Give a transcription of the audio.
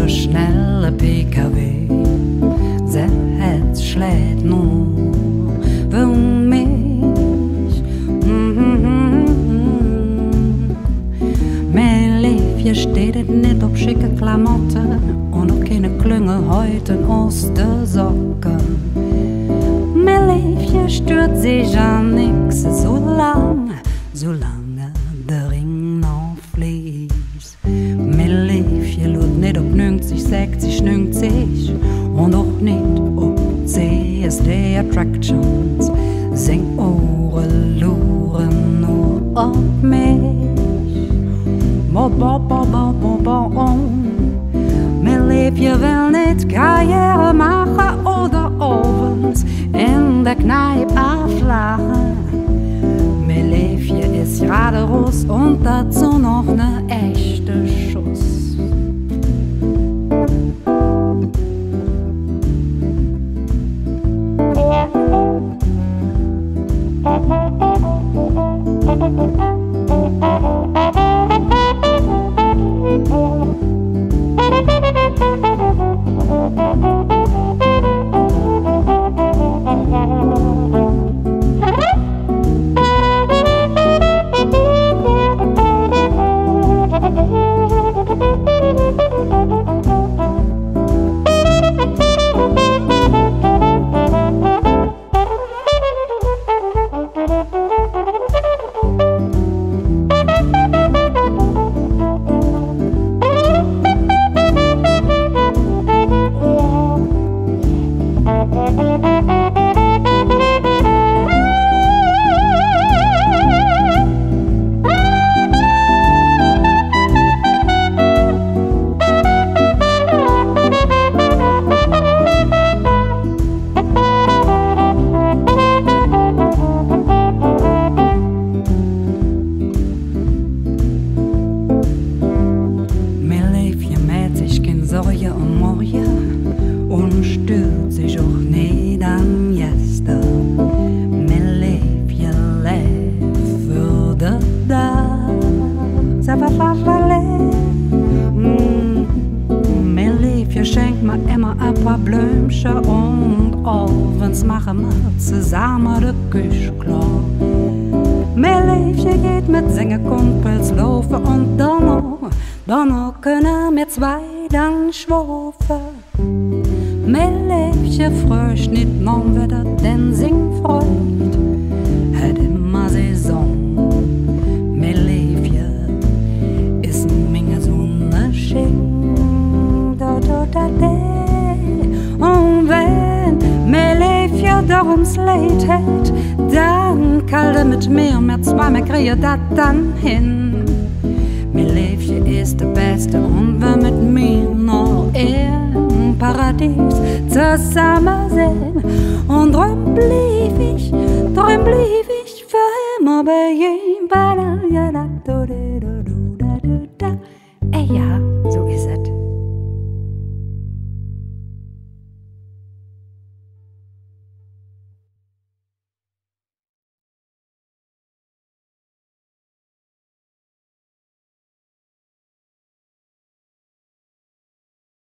der schnelle PKW, sein Herz schlägt nur für mich. Mein Leben steht nicht auf schicke Klamotten und auch keine Klüngel heute in Ostersocken. Mein Leben stört sich an nix, solange der Ring noch fließt. Mein Leben lud nicht auf 90, 60, 90 und auch nicht auf CSD Attractions. Sing Ohren luren nur auf mich. Mein Leben will nicht Karriere machen oder abends in der Kneipe auflachen. Mein Leben ist gerade Russ und dazu noch ne echte Schuss. Und stört sich auch nicht an gestern. Mein Leben lebt für den Tag. Mein Leben schenkt mir immer ein paar Blümchen und abends machen wir zusammen die Küche klar. Mein Leben geht mit Sängerkumpels laufen und dann können wir zwei dann schwufen. Mein Leben frösch nicht morgen wieder, denn sing Freud hat immer Saison. Mein Leben ist Menge Sonne schön, und wenn mein Leben darum's Leid hat, dann kalte mit mir, mehr zwei, mehr kriege das dann hin. Mein Leben ist der Beste und wir mit mir noch im Paradies zusammen sind. Und drum blieb ich für immer bei ihm.